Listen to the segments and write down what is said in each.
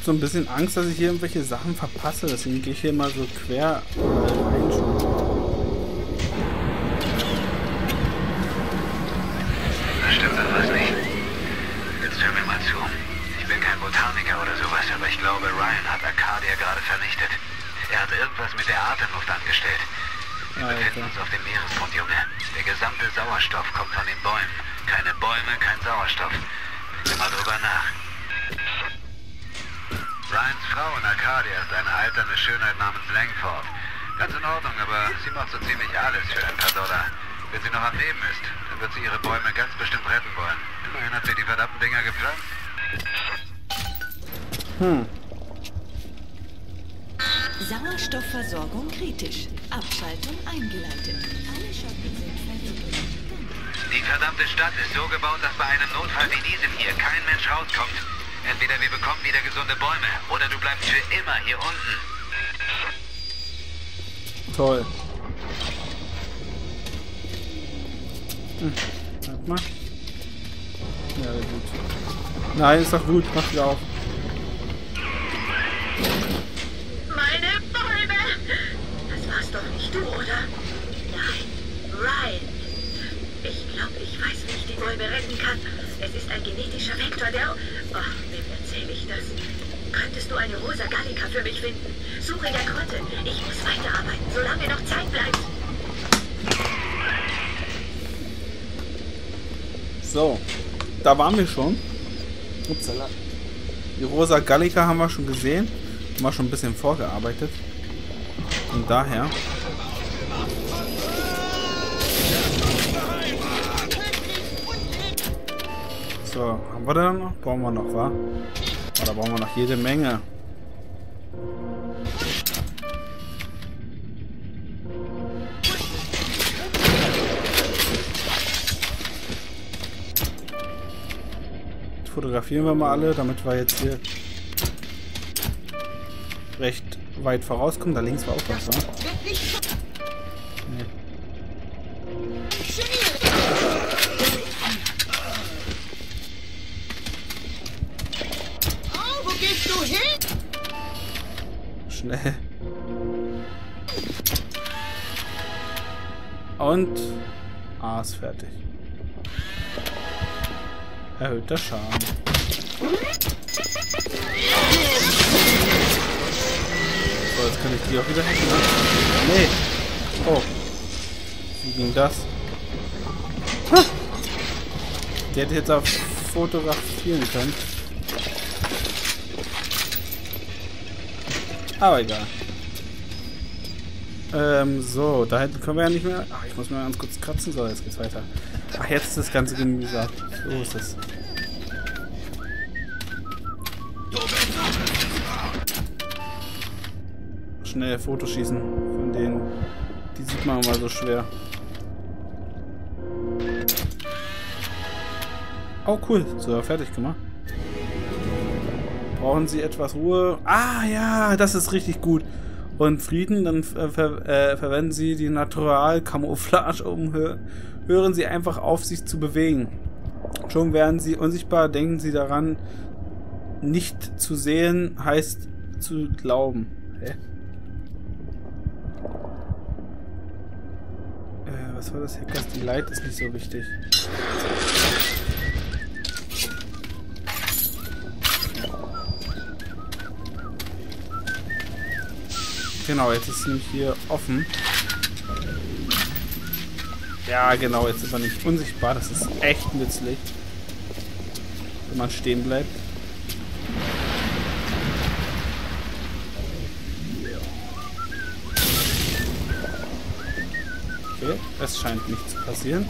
so ein bisschen Angst, dass ich hier irgendwelche Sachen verpasse. Deswegen gehe ich hier mal so quer rein schon. Da stimmt doch was nicht. Jetzt hör mir mal zu. Ich bin kein Botaniker oder sowas, aber ich glaube, Ryan hat Arcadia gerade vernichtet. Er hat irgendwas mit der Atemluft angestellt. Wir befinden uns auf dem Meeresgrund, Junge. Der gesamte Sauerstoff kommt von den Bäumen. Keine Bäume, kein Sauerstoff. Denk mal drüber nach. Ryans Frau in Arcadia ist eine alternde Schönheit namens Langford. Ganz in Ordnung, aber sie macht so ziemlich alles für ein paar Dollar. Wenn sie noch am Leben ist, dann wird sie ihre Bäume ganz bestimmt retten wollen. Immerhin hat sie die verdammten Dinger gepflanzt. Sauerstoffversorgung kritisch. Abschaltung eingeleitet. Alle Schotten sind verriegelt. Die verdammte Stadt ist so gebaut, dass bei einem Notfall wie diesem hier kein Mensch rauskommt. Entweder wir bekommen wieder gesunde Bäume, oder du bleibst für immer hier unten. Toll. Warte mal. Ja, gut. Nein, ist doch gut. Mach wieder auf. Meine Bäume! Das war's doch nicht du, oder? Nein, Ryan. Ich glaube, ich weiß, wie ich die Bäume retten kann. Es ist ein genetischer Vektor, der... Ach, wem erzähle ich das? Könntest du eine rosa Gallica für mich finden? Suche in der Grotte. Ich muss weiterarbeiten, solange noch Zeit bleibt. So. Da waren wir schon. Upsala. Die rosa Gallica haben wir schon gesehen. Haben wir schon ein bisschen vorgearbeitet. Und daher... So, haben wir da noch? Brauchen wir noch, wa? Oder brauchen wir noch jede Menge? Fotografieren wir mal alle, damit wir jetzt hier recht weit vorauskommen. Da links war auch was, wa? Nee. Schnell. Und ist fertig. Erhöhter Schaden. So, jetzt kann ich die auch wieder hacken. Nee. Oh. Wie ging das? Ha! Die hätte jetzt auch fotografieren können. Aber egal. So, da hinten können wir ja nicht mehr... Ach, ich muss mal ganz kurz kratzen. So, jetzt geht's weiter. Ach, jetzt ist das ganze Gemüse. So ist es. Schnell Fotos schießen von denen. Die sieht man immer so schwer. Oh, cool. So, fertig gemacht. Brauchen Sie etwas Ruhe? Ah, ja, das ist richtig gut. Und Frieden, dann verwenden Sie die Natural-Camouflage, um hören Sie einfach auf, sich zu bewegen. Schon werden Sie unsichtbar, denken Sie daran, nicht zu sehen heißt zu glauben. Hä? Was war das? Hackers Delight ist nicht so wichtig. Genau, jetzt ist es nämlich hier offen. Ja, genau, jetzt sind wir nicht unsichtbar. Das ist echt nützlich, wenn man stehen bleibt. Okay, es scheint nicht zu passieren.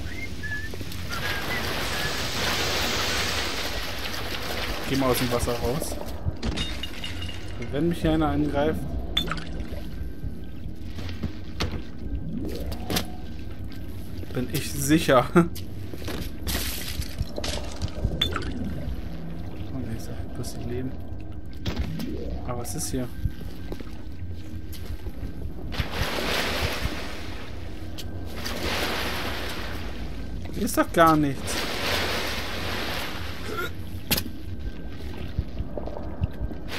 Geh mal aus dem Wasser raus. Und wenn mich hier einer angreift, bin ich sicher. Oh ne, ich sag bloß die Leben. Aber was ist hier? Hier ist doch gar nichts.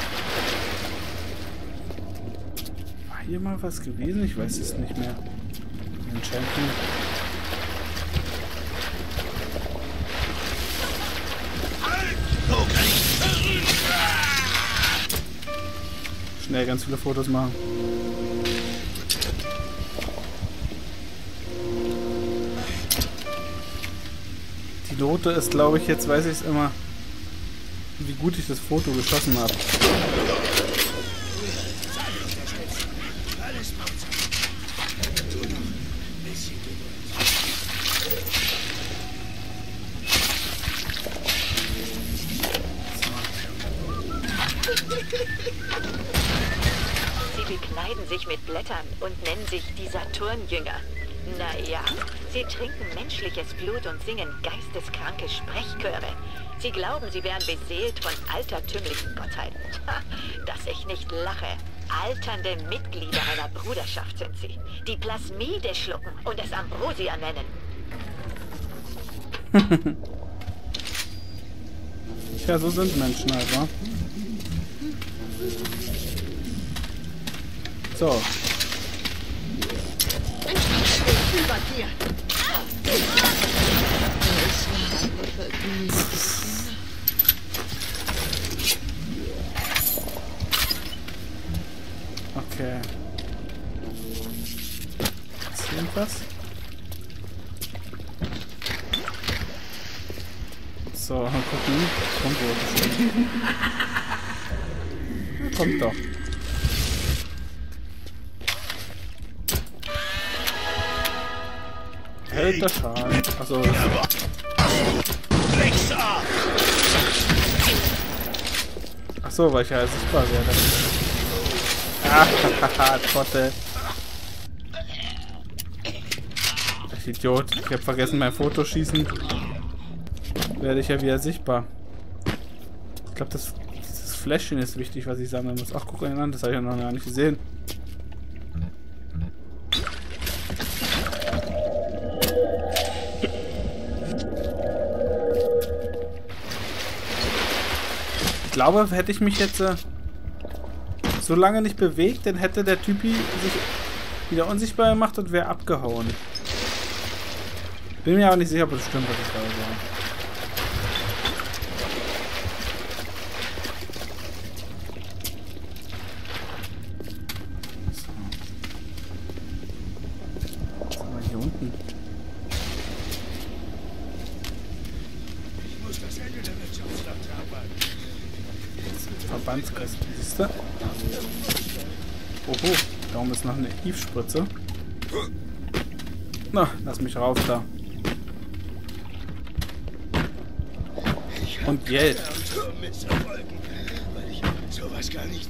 hier mal was gewesen? Ich weiß es nicht mehr. Enchanting. Schnell ganz viele Fotos machen. Die Note ist, glaube ich, jetzt weiß ich es immer, wie gut ich das Foto geschossen habe. Sie bekleiden sich mit Blättern und nennen sich die Saturnjünger. Naja, sie trinken menschliches Blut und singen geisteskranke Sprechchöre. Sie glauben, sie wären beseelt von altertümlichen Gottheiten. Ha, dass ich nicht lache. Alternde Mitglieder einer Bruderschaft sind sie, die Plasmide schlucken und es Ambrosia nennen. Ja, so sind Menschen halt, wa? So. Über dir. Okay. Ist hier irgendwas? So, mal gucken. Kommt wohl. Ja, kommt doch. Hält der Schal. Achso. Achso, weil ich ja sichtbar werde. Ah, haha, Trottel. Ich Idiot. Ich hab vergessen, mein Fotoschießen. Werde ich ja wieder sichtbar. Ich glaube, das Fläschchen ist wichtig, was ich sammeln muss. Ach, guck mal an, das habe ich ja noch gar nicht gesehen. Ich glaube, hätte ich mich jetzt so lange nicht bewegt, dann hätte der Typi sich wieder unsichtbar gemacht und wäre abgehauen. Bin mir aber nicht sicher, ob das stimmt, was ich gerade sage. So. Was haben wir hier unten? Ich muss das Ende der Wirtschaftslage arbeiten. Verbandskasten, siehst du? Oho, da oben ist noch eine Hiefspritze. Na, lass mich rauf da. Und Geld. Misserfolgen, weil ich sowas gar nicht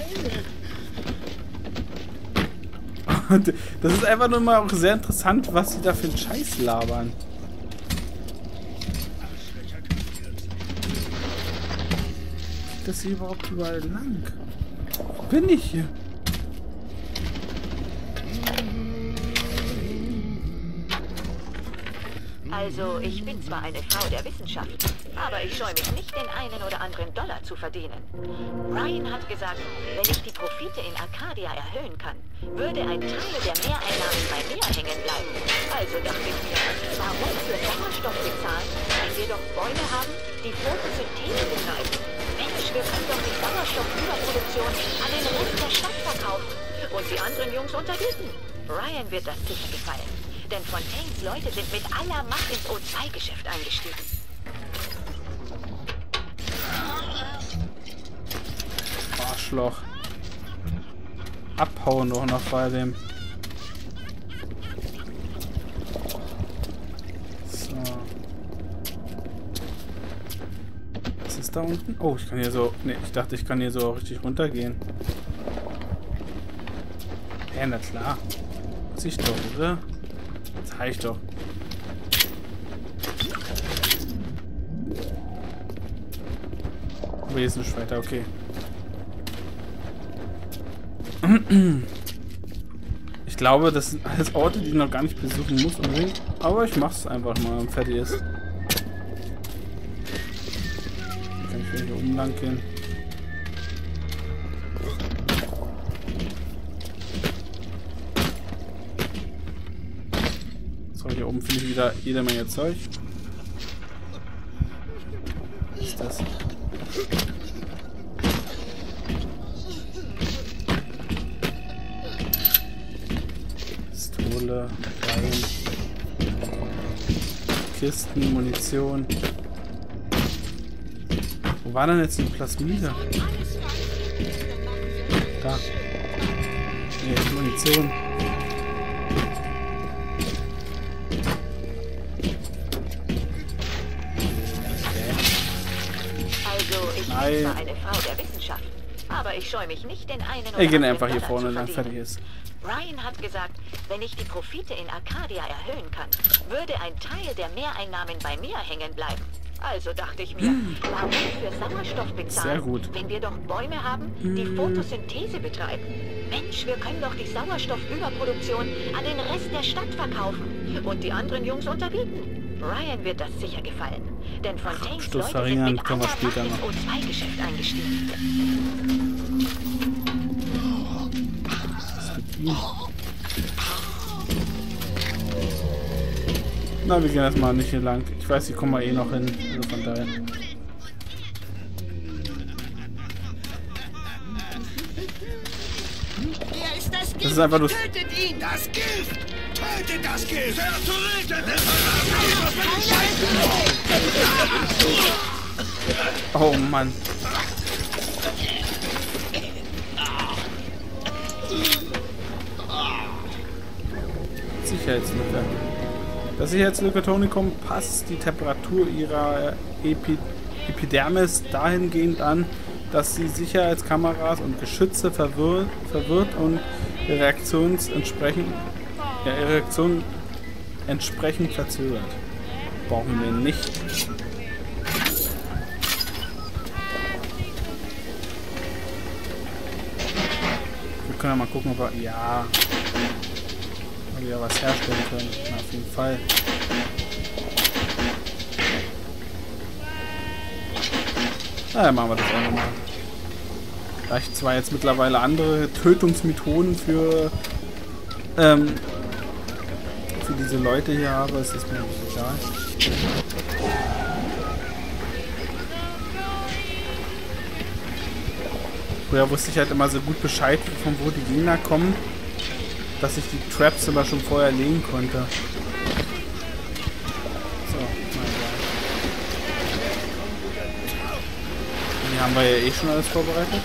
Und das ist einfach nur mal auch sehr interessant, was sie da für einen Scheiß labern. Geht das hier überhaupt überall lang? Wo bin ich hier? Also, ich bin zwar eine Frau der Wissenschaft, aber ich scheue mich nicht, den einen oder anderen Dollar zu verdienen. Ryan hat gesagt, wenn ich die Profite in Arcadia erhöhen kann, würde ein Teil der Mehreinnahmen bei mir hängen bleiben. Also dachte ich mir, warum für Sauerstoff bezahlen, wenn wir doch Bäume haben, die Photosynthese betreiben? Mensch, wir können doch die Sauerstoffüberproduktion an den Rest der Stadt verkaufen und die anderen Jungs unterbieten. Ryan wird das sicher gefallen. Denn Fontaines Leute sind mit aller Macht ins O2-Geschäft eingestiegen. Arschloch. Abhauen doch noch bei dem. So. Was ist da unten? Oh, ich kann hier so... Ne, ich dachte, ich kann hier so richtig runtergehen. Ja, na klar. Muss ich doch, oder? Zeig doch. Aber hier ist nicht weiter, okay. Ich glaube, das sind alles Orte, die ich noch gar nicht besuchen muss unbedingt. Aber ich mach's einfach mal, wenn fertig ist. Dann kann ich wieder hier oben lang gehen. So, hier oben finde ich wieder jede Menge Zeug. Was ist das? Pistole, Bein, Kisten, Munition. Wo war denn jetzt die Plasmide? Da. Nee, Munition. Ich bin zwar eine Frau der Wissenschaft, aber ich scheue mich nicht, den einen oder Wir gehen anderen einfach hier Dollar vorne zu lang, verdienen. fertig ist. Ryan hat gesagt, wenn ich die Profite in Arcadia erhöhen kann, würde ein Teil der Mehreinnahmen bei mir hängen bleiben. Also dachte ich mir, warum für Sauerstoff bezahlen, Sehr gut. wenn wir doch Bäume haben, die Photosynthese betreiben? Mensch, wir können doch die Sauerstoffüberproduktion an den Rest der Stadt verkaufen und die anderen Jungs unterbieten. Ryan wird das sicher gefallen, denn Fontaines Absturz Leute sind verringern mit können aller wir später Macht noch. ins O2-Geschäft eingestiegen. Na, wir gehen erstmal nicht hier lang. Ich weiß, hier kommen wir eh noch hin. Also von daher. Er ist das Gift. Das ist einfach nur. Tötet ihn. Das Gift. Tötet das Gift. Zertreten Oh Mann. Sicherheitslücke. Das Sicherheitslücke Tonicum passt die Temperatur ihrer Epidermis dahingehend an, dass sie Sicherheitskameras und Geschütze verwirrt und ihre Reaktion entsprechend verzögert. Brauchen wir nicht. Wir können ja mal gucken, ob wir... Ja... Ob wir was herstellen können. Na, auf jeden Fall. Na, dann machen wir das einfach mal. Da ich zwar jetzt mittlerweile andere Tötungsmethoden für diese Leute hier habe, ist es mir nicht egal. Früher wusste ich halt immer so gut Bescheid, von wo die Gegner kommen, dass ich die Traps immer schon vorher legen konnte. So, mal egal. Hier haben wir ja eh schon alles vorbereitet.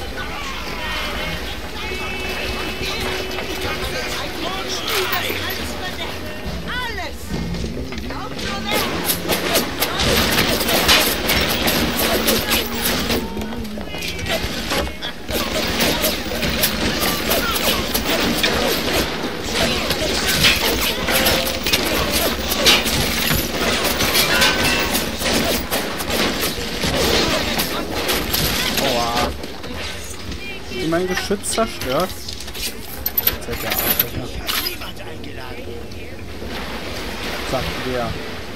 Mein Geschütz zerstört. Seid ihr Arschlöcher. Sagt wer.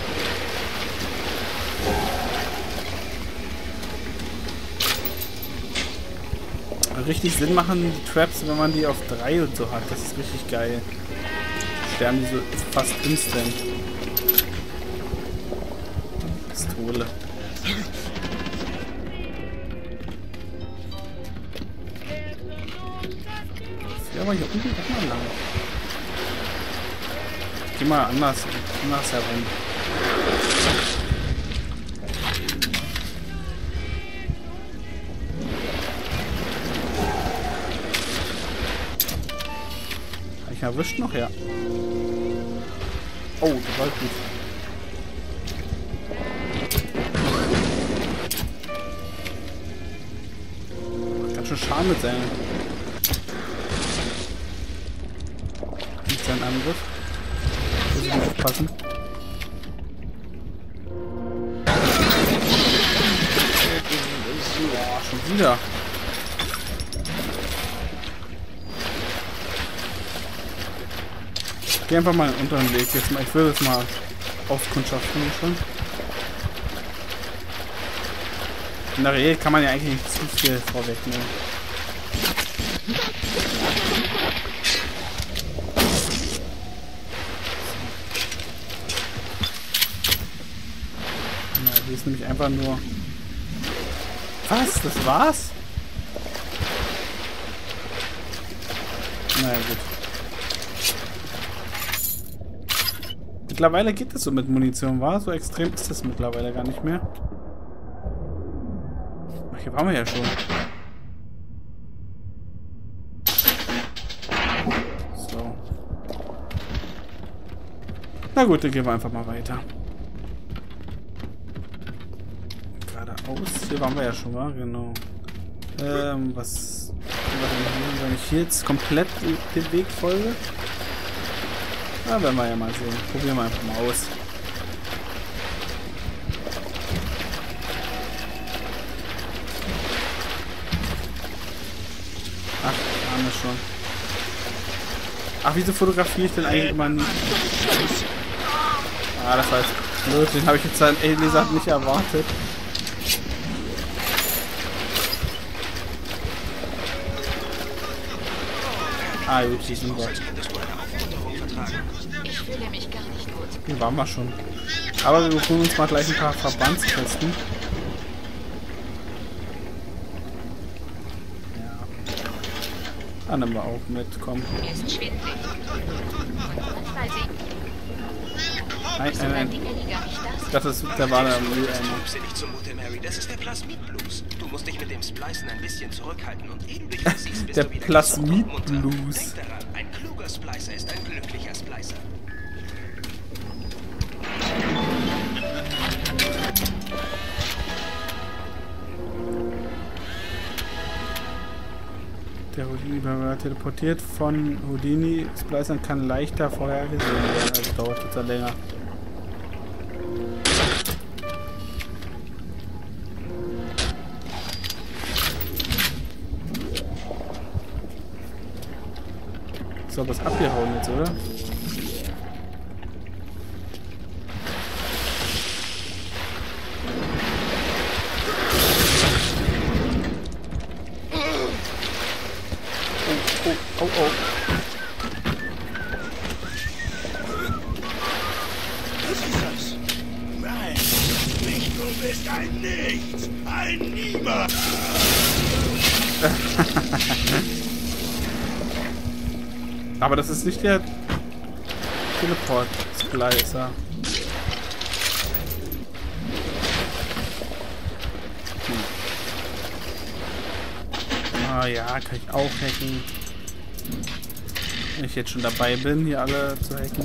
Richtig Sinn machen die Traps, wenn man die auf 3 und so hat. Das ist richtig geil. Sterben die so fast instant. Pistole. Aber hier unten auch mal lang. Geh mal anders herum. Hab ich erwischt noch? Ja. Oh, das war gut. Ganz schön Schaden mit seinen. Sein Angriff. Muss ich mal aufpassen. Boah, schon wieder. Ich geh einfach mal einen unteren Weg jetzt mal. Ich will das mal auskundschaften schon. In der Regel kann man ja eigentlich nicht zu viel vorwegnehmen. ist nämlich einfach nur... Was? Das war's? Naja, gut. Mittlerweile geht es so mit Munition, war? So extrem ist das mittlerweile gar nicht mehr. Ach, hier waren wir ja schon. So. Na gut, dann gehen wir einfach mal weiter. Geradeaus. Hier waren wir ja schon mal, genau. Was... Wenn ich hier jetzt komplett den Weg folge? Na, werden wir ja mal sehen. Probieren wir einfach mal aus. Ach, haben wir schon. Ach, wieso fotografiere ich denn eigentlich immer nie? Ah, das war jetzt blöd. Den habe ich jetzt ehrlich gesagt nicht erwartet. Ah, gut, die sind wir. Ich fühle mich gar nicht gut. Hier waren wir schon. Aber wir holen uns mal gleich ein paar Verbandstesten. Ja. Dann nehmen wir auch mit, komm. Mir ist schwindelig. Nein. Ich dachte, der war der Mülleimer. Nicht zumute, Mary. Das ist der Plasmid-Blues. Du musst dich mit dem Splicen ein bisschen zurückhalten und ehe du dich versiehst, bist Der du wieder Plasmid-Blues. Denk daran, ein kluger Splicer ist ein glücklicher Splicer. Der Houdini teleportiert von Houdini. Splicern kann leichter vorhergesehen werden. Also dauert jetzt länger. So, was abgehauen jetzt, oder? Oh. Was ist das? Nein, nicht du bist ein Nichts, ein Niemand. Aber das ist nicht der Teleport-Splicer. Ah ja, kann ich auch hacken. Wenn ich jetzt schon dabei bin, hier alle zu hacken.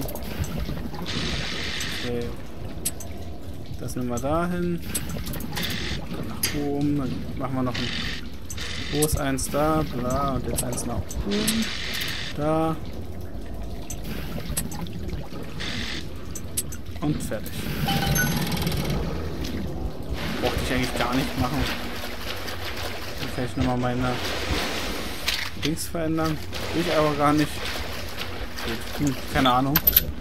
Okay. Das nehmen wir dahin. Dann nach oben. Dann machen wir noch ein groß eins da, bla, und jetzt eins nach oben. Da. Und fertig. Brauchte ich eigentlich gar nicht machen. Dann kann ich nochmal meine Dings verändern. Will ich aber gar nicht. Gut. Keine Ahnung.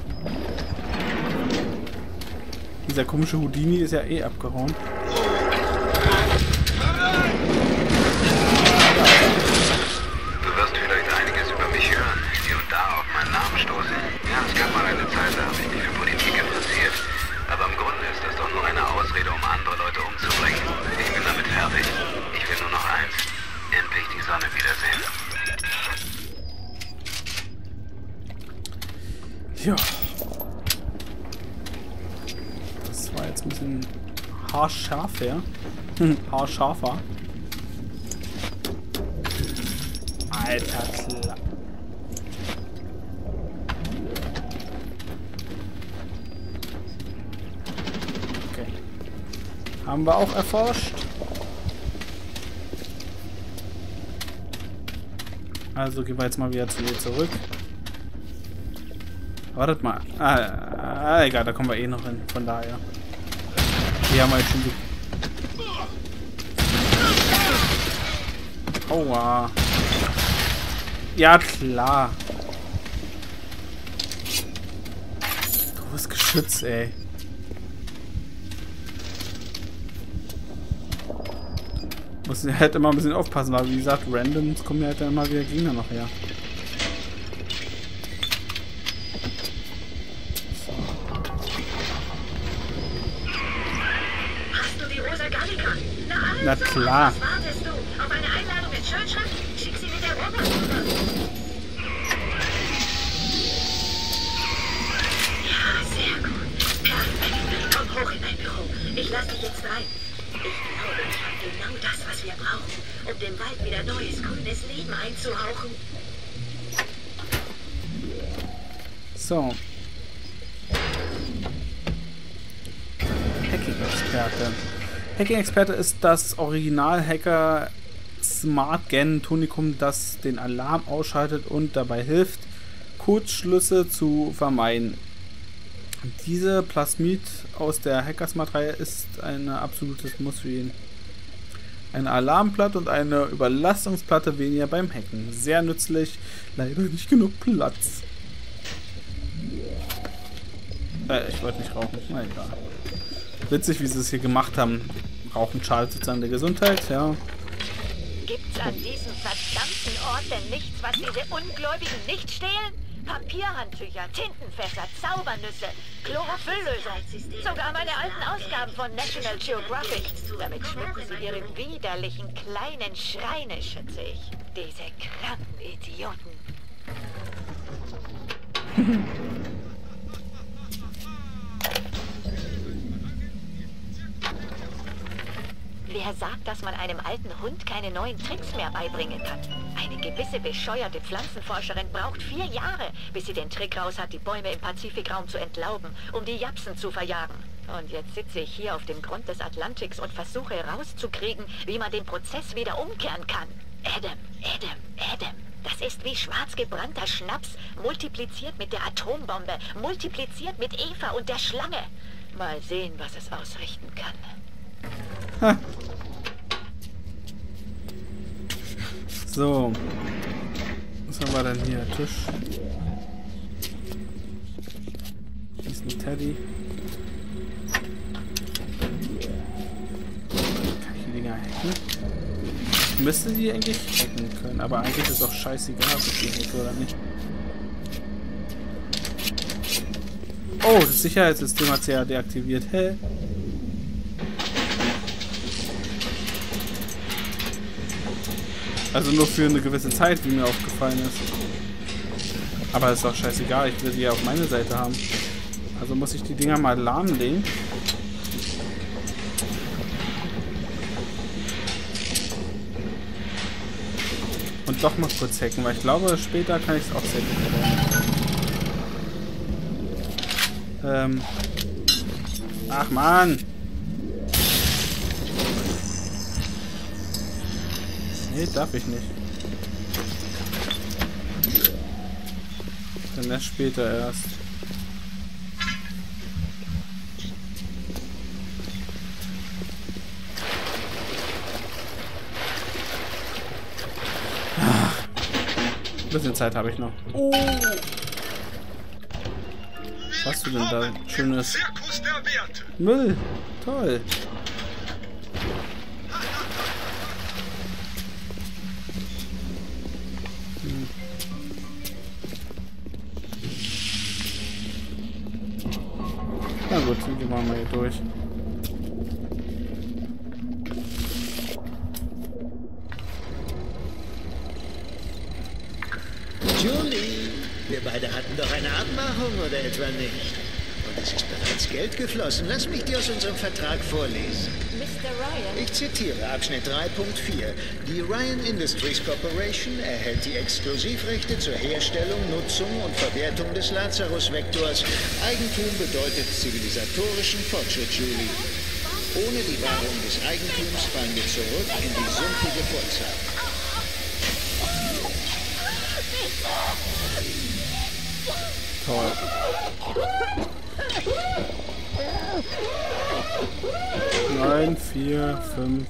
Dieser komische Houdini ist ja eh abgehauen. Ja. Das war jetzt ein bisschen haarscharf, ja. Haarscharfer. Alter, klar. Okay. Haben wir auch erforscht. Also gehen wir jetzt mal wieder zu mir zurück. Wartet mal. Egal, da kommen wir eh noch hin. Von daher. Die haben wir jetzt schon... Aua. Ja, klar. Großes Geschütz, ey. Muss halt immer ein bisschen aufpassen, weil wie gesagt, Randoms kommen ja halt dann immer wieder Gegner noch her. Na klar. Was wartest du? Auf eine Einladung in Schönstadt? Schick sie mit der Robot rüber. Ja, sehr gut. Perfekt. Komm hoch in dein Büro. Ich lass dich jetzt rein. Ich glaube, ich habe genau das, was wir brauchen, um dem Wald wieder neues, grünes Leben einzuhauchen. So. Hacking-Experte. Hacking-Experte ist das Original-Hacker Smart-Gen-Tonikum, das den Alarm ausschaltet und dabei hilft, Kurzschlüsse zu vermeiden. Diese Plasmid aus der Hacker-Smart-Reihe ist ein absolutes Muss für ihn. Eine Alarmplatte und eine Überlastungsplatte weniger beim Hacken. Sehr nützlich, leider nicht genug Platz. Ich wollte nicht rauchen. Na egal. Witzig, wie sie es hier gemacht haben. Rauchen schadet sozusagen der Gesundheit, ja. Gibt's an diesem verdammten Ort denn nichts, was diese Ungläubigen nicht stehlen? Papierhandtücher, Tintenfässer, Zaubernüsse, Chlorophylllösung. Sogar meine alten Ausgaben von National Geographic. Damit schmücken sie ihre widerlichen kleinen Schreine, schätze ich. Diese kranken Idioten. Wer sagt, dass man einem alten Hund keine neuen Tricks mehr beibringen kann? Eine gewisse bescheuerte Pflanzenforscherin braucht 4 Jahre, bis sie den Trick raus hat, die Bäume im Pazifikraum zu entlauben, um die Japsen zu verjagen. Und jetzt sitze ich hier auf dem Grund des Atlantiks und versuche herauszukriegen, wie man den Prozess wieder umkehren kann. Adam. Das ist wie schwarz gebrannter Schnaps, multipliziert mit der Atombombe, multipliziert mit Eva und der Schlange. Mal sehen, was es ausrichten kann. Ha. So. Was haben wir denn hier? Tisch. Hier ist ein Teddy. Kann ich die Dinger hacken? Ich müsste die eigentlich hacken können, aber eigentlich ist auch scheißegal, ob ich die hacke oder nicht. Oh, das Sicherheitssystem hat sie ja deaktiviert. Hä? Also nur für eine gewisse Zeit, wie mir aufgefallen ist. Aber ist doch scheißegal, ich will die ja auf meine Seite haben. Also muss ich die Dinger mal lahmlegen. Und doch mal kurz hacken, weil ich glaube, später kann ich es auch hacken. Ach man! Nee, darf ich nicht. Dann erst später erst. Ein bisschen Zeit habe ich noch. Oh. Was hast du denn da? Schönes Müll. Toll. Na gut, dann gehen wir mal hier durch. Julie, wir beide hatten doch eine Abmachung, oder etwa nicht? Und es ist bereits Geld geflossen. Lass mich dir aus unserem Vertrag vorlesen. Mr. Ryan? Ich zitiere Abschnitt 3.4. Die Ryan Industries Corporation erhält die Exklusivrechte zur Herstellung, Nutzung und Verwertung des Lazarus-Vektors. Eigentum bedeutet zivilisatorischen Fortschritt, Julie. Ohne die Wahrung des Eigentums fallen wir zurück in die sumpfige Vorzeit. Toll. Neun, 4, 5.